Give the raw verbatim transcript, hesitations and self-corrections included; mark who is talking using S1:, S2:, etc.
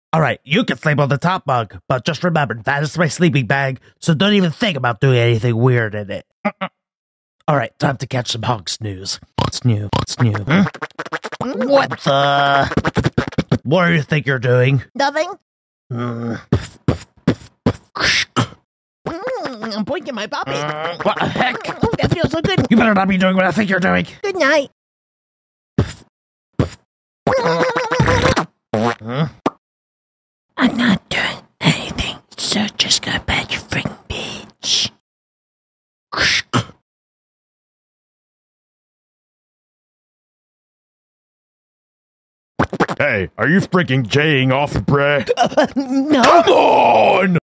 S1: Alright, you can sleep on the top bunk, but just remember, that is my sleeping bag, so don't even think about doing anything weird in it. Alright, time to catch some hunk snooze. What's new? What's new? Hmm? What the? What do you think you're doing?
S2: Nothing.
S1: Mm.
S2: Mm, I'm pointing my puppy.
S1: Mm, what the heck?
S2: Oh, that feels so good.
S1: You better not be doing what I think you're doing.
S2: Good night.
S1: Hmm?
S2: I'm not doing anything, so just go back, you freaking bitch.
S3: Hey, are you freaking jaying off, bruh?
S2: Uh, no.
S3: Come on!